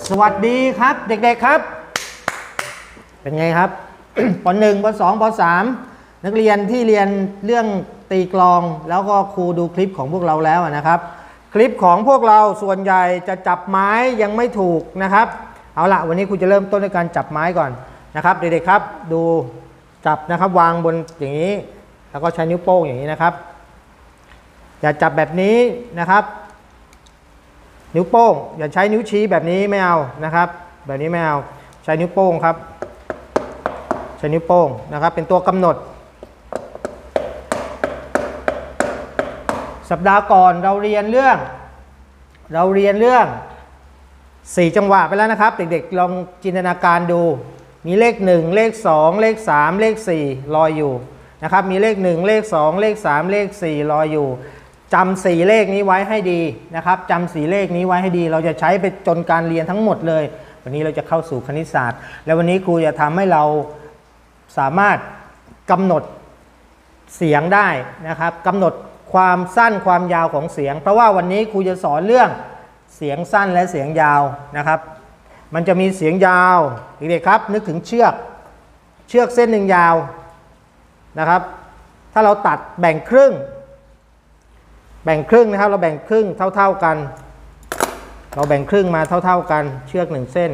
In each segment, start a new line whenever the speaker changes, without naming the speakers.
สวัสดีครับเด็กๆครับเป็นไงครับ ป .1 ป .2 ป .3 นักเรียนที่เรียนเรื่องตีกลองแล้วก็ครูดูคลิปของพวกเราแล้วนะครับคลิปของพวกเราส่วนใหญ่จะจับไม้ยังไม่ถูกนะครับเอาละวันนี้ครูจะเริ่มต้นด้วยการจับไม้ก่อนนะครับเด็กๆครับดูจับนะครับวางบนอย่างนี้แล้วก็ใช้นิ้วโป้งอย่างนี้นะครับอย่าจับแบบนี้นะครับนิ้วโป้งอย่าใช้นิ้วชี้แบบนี้ไม่เอานะครับแบบนี้ไม่เอาใช้นิ้วโป้งครับใช้นิ้วโป้งนะครับเป็นตัวกำหนดสัปดาห์ก่อนเราเรียนเรื่อง4จังหวะไปแล้วนะครับเด็กๆลองจินตนาการดูมีเลข1เลข2เลข3เลข4ลอยอยู่นะครับมีเลข1เลข2เลข3เลข4ลอยอยู่จำ4เลขนี้ไว้ให้ดีนะครับจำ4เลขนี้ไว้ให้ดีเราจะใช้ไปจนการเรียนทั้งหมดเลยวันนี้เราจะเข้าสู่คณิตศาสตร์แล้ววันนี้ครูจะทำให้เราสามารถกำหนดเสียงได้นะครับกำหนดความสั้นความยาวของเสียงเพราะว่าวันนี้ครูจะสอนเรื่องเสียงสั้นและเสียงยาวนะครับมันจะมีเสียงยาวเด็กๆครับนึกถึงเชือกเส้นหนึ่งยาวนะครับถ้าเราตัดแบ่งครึ่งนะครับเราแบ่งครึ่งเท่ากันเราแบ่งครึ่งมาเท่ากันเชือก1เส้น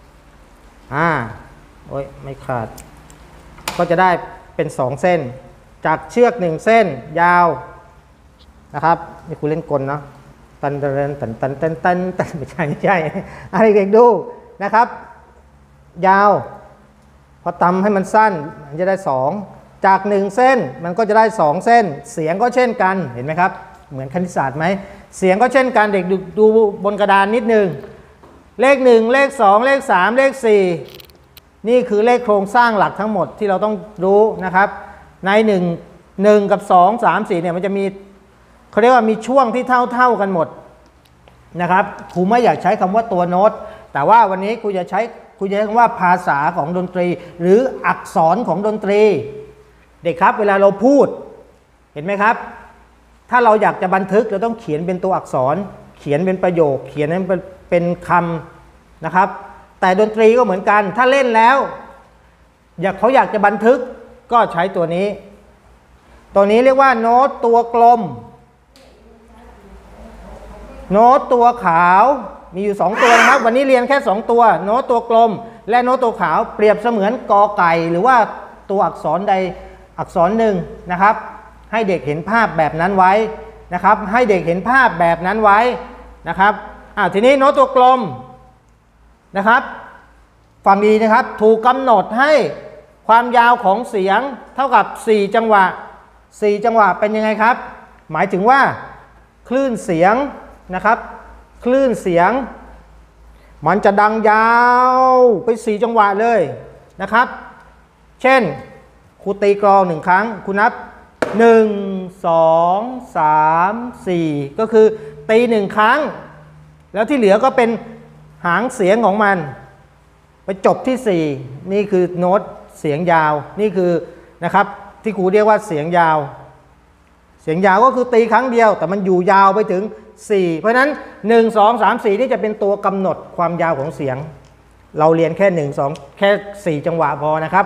โอ้ยไม่ขาดก็จะได้เป็น2เส้นจากเชือก1เส้นยาวนะครับนี่ครูเล่นกลเนาะตันไม่ใช่อะไรเด็กดูนะครับยาวพอตำให้มันสั้นมันจะได้2จาก1เส้นมันก็จะได้2เส้นเสียงก็เช่นกันเห็นไหมครับเหมือนคณิตศาสตร์ไหมเสียงก็เช่นกันเด็กดูบนกระดานนิดนึงเลข1เลข2เลข3เลข4นี่คือเลขโครงสร้างหลักทั้งหมดที่เราต้องรู้นะครับใน1กับ2 3 4เนี่ยมันจะมีเขาเรียกว่ามีช่วงที่เท่ากันหมดนะครับครูไม่อยากใช้คำว่าตัวโน้ตแต่ว่าวันนี้ครูจะใช้คำว่าภาษาของดนตรีหรืออักษรของดนตรีเด็กครับเวลาเราพูดเห็นไหมครับถ้าเราอยากจะบันทึกเราต้องเขียนเป็นตัวอักษรเขียนเป็นประโยคเขียนเป็นคำนะครับแต่ดนตรีก็เหมือนกันถ้าเล่นแล้วเขาอยากจะบันทึกก็ใช้ตัวนี้เรียกว่าโน้ตตัวกลมโน้ตตัวขาวมีอยู่2ตัวนะครับวันนี้เรียนแค่2ตัวโน้ตตัวกลมและโน้ตตัวขาวเปรียบเสมือนกอไก่หรือว่าตัวอักษรใดอักษรหนึ่งนะครับให้เด็กเห็นภาพแบบนั้นไว้นะครับให้เด็กเห็นภาพแบบนั้นไว้นะครับทีนี้โน้ตตัวกลมนะครับฟังดีนะครับถูกกำหนดให้ความยาวของเสียงเท่ากับ4จังหวะเป็นยังไงครับหมายถึงว่าคลื่นเสียงนะครับคลื่นเสียงมันจะดังยาวไป4จังหวะเลยนะครับเช่นครูตีกลอง1ครั้งครูนับ1 2 3 4ก็คือตี1ครั้งแล้วที่เหลือก็เป็นหางเสียงของมันไปจบที่4นี่คือโน้ตเสียงยาวนี่คือนะครับที่ครูเรียกว่าเสียงยาวก็คือตีครั้งเดียวแต่มันอยู่ยาวไปถึง4เพราะฉะนั้น1 2 3 4นี่จะเป็นตัวกำหนดความยาวของเสียงเราเรียนแค่1 2แค่4จังหวะพอนะครับ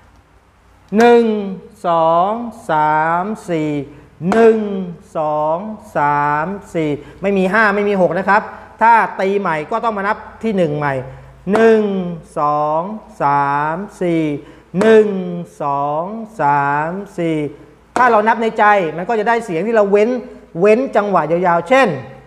1 2 3 4 1 2 3 4ไม่มี5ไม่มี6นะครับถ้าตีใหม่ก็ต้องมานับที่1ใหม่1 2 3 4 1 2 3 4ถ้าเรานับในใจมันก็จะได้เสียงที่เราเว้นจังหวะยาวๆเช่น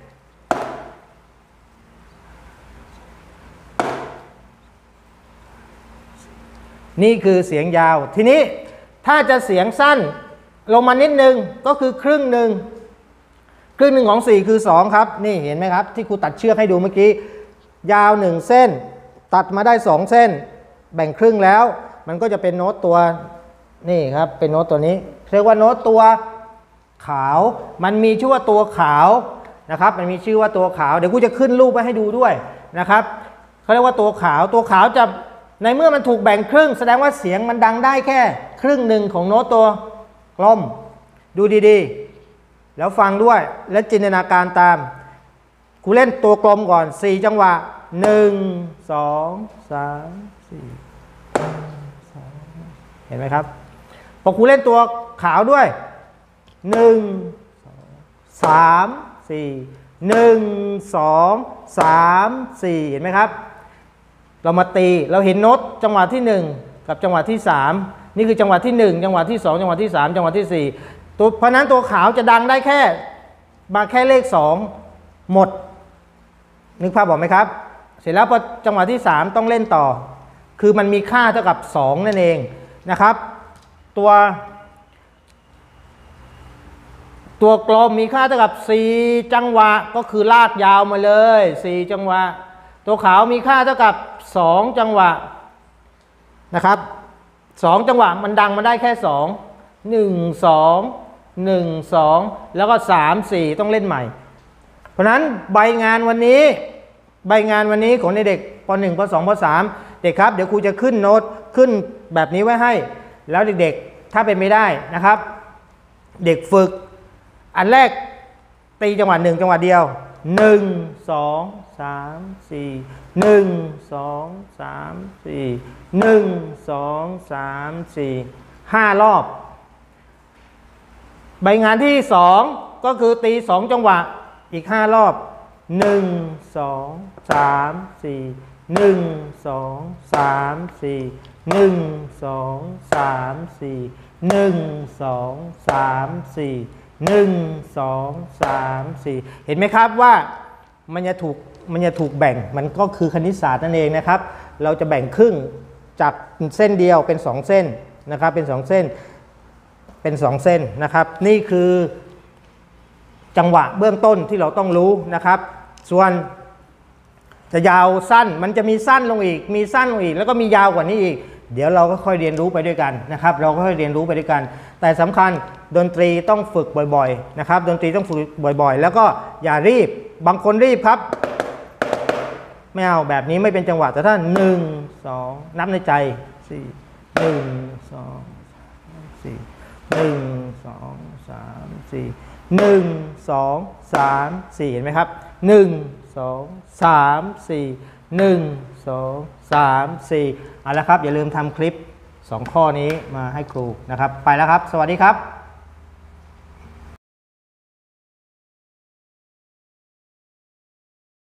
นี่คือเสียงยาวทีนี้ถ้าจะเสียงสั้นลงมานิดนึงก็คือครึ่งหนึ่งของ4คือ2ครับนี่เห็นไหมครับที่ครูตัดเชือกให้ดูเมื่อกี้ยาว1เส้นตัดมาได้2เส้นแบ่งครึ่งแล้วมันก็จะเป็นโน้ตตัวนี่ครับเป็นโน้ตตัวนี้เรียกว่าโน้ตตัวขาวมันมีชื่อว่าตัวขาวนะครับมันมีชื่อว่าตัวขาวเดี๋ยวครูจะขึ้นรูปไว้ให้ดูด้วยนะครับเขาเรียกว่าตัวขาวจะในเมื่อมันถูกแบ่งครึ่งแสดงว่าเสียงมันดังได้แค่ครึ่งหนึ่งของโน้ตตัวกลมดูดีๆแล้วฟังด้วยและจินตนาการตามครูเล่นตัวกลมก่อน4จังหวะ 1 2 3 4 2เห็นไหมครับพอครูเล่นตัวขาวด้วย1 3 4 1 2 3 4เห็นไหมครับเรามาตีเราเห็นโน้ตจังหวะที่1กับจังหวะที่3นี่คือจังหวะที่1จังหวะที่2จังหวะที่3จังหวะที่4เพราะนั้นตัวขาวจะดังได้แค่มาแค่เลข2หมดนึกภาพบอกไหมครับเสร็จแล้วพอจังหวะที่3ต้องเล่นต่อคือมันมีค่าเท่ากับ2นั่นเองนะครับตัวกลมมีค่าเท่ากับ4จังหวะก็คือลากยาวมาเลย4จังหวะตัวขาวมีค่าเท่ากับ2จังหวะนะครับ2จังหวะมันดังมาได้แค่2 1 2 1 2แล้วก็3 4ต้องเล่นใหม่เพราะนั้นใบงานวันนี้ของเด็กป .1 ป .2 ป .3 เด็กครับเดี๋ยวครูจะขึ้นโน้ตขึ้นแบบนี้ไว้ให้แล้วเด็กๆถ้าเป็นไม่ได้นะครับเด็กฝึกอันแรกตีจังหวะ1จังหวะเดียว1 2 3 4 1 2 3 4 1 2 3 4 5รอบใบงานที่2ก็คือตี2จังหวะอีก5รอบ1 2 3 4 1 2 3 4 1 2 3 4 1 2 3 4 1 2 3 4เห็นไหมครับว่ามันจะถูกแบ่งมันก็คือคณิตศาสตร์นั่นเองนะครับเราจะแบ่งครึ่งจากเส้นเดียวเป็น2เส้นนะครับเป็น2เส้นนะครับนี่คือจังหวะเบื้องต้นที่เราต้องรู้นะครับส่วนจะยาวสั้นมันจะมีสั้นลงอีกมีสั้นลงอีกแล้วก็มียาวกว่านี้อีกเดี๋ยวเราก็ค่อยเรียนรู้ไปด้วยกันนะครับเราก็ค่อยเรียนรู้ไปด้วยกันแต่สำคัญดนตรีต้องฝึกบ่อยๆนะครับดนตรีต้องฝึกบ่อยๆแล้วก็อย่ารีบบางคนรีบครับไม่เอาแบบนี้ไม่เป็นจังหวะแต่ถ้า1 2นับในใจ4 1 2 4 1 2 3 4 1 2 3 4เห็นไหมครับ1 2 3 4 1 2 3 4เอาละครับอย่าลืมทำคลิป2ข้อนี้มาให้ครูนะครับไปแล้วครับสวัสดีครับ